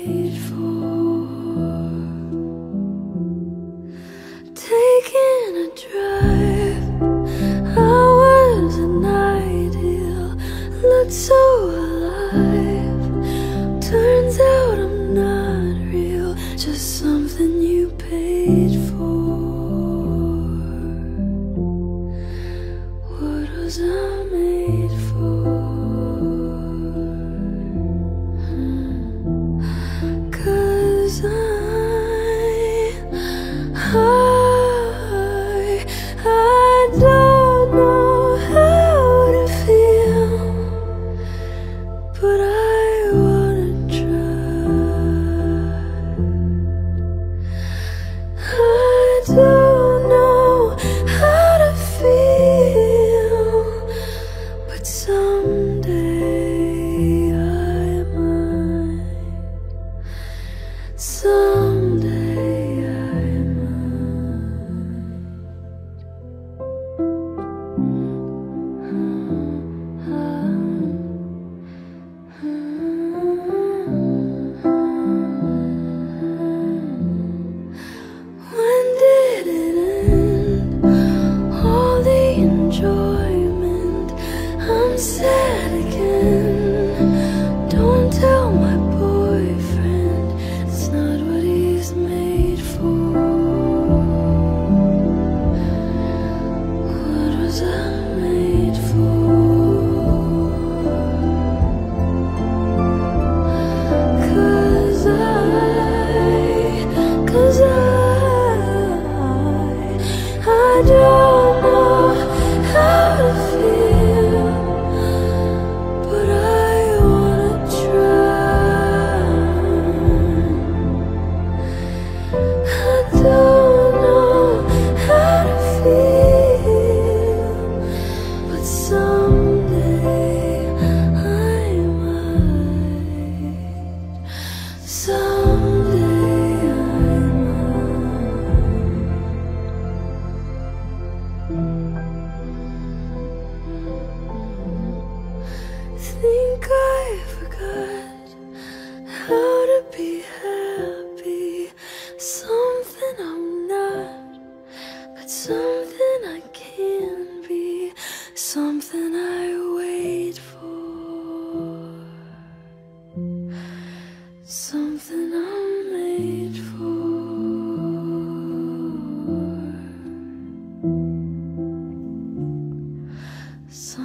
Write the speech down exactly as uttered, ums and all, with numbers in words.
made for. Taking a drive, I wasn't ideal, looked so alive. Turns out I'm not real, just something you paid for. What was I made for? Cause I, I, I don't know how to feel, but I wanna try. I don't know how to feel, but someday I might. Someday I When did it end? All the enjoyment, I'm sad again. Don't tell my boyfriend, it's not what he's made for. What was I made for? Cause I, cause I I don't know how to feel, but I wanna try. I don't know how to feel, but someday I might. Someday I think I forgot how to be happy. Something I'm not, but something I can be. Something I wait for. Something I'm made for. Something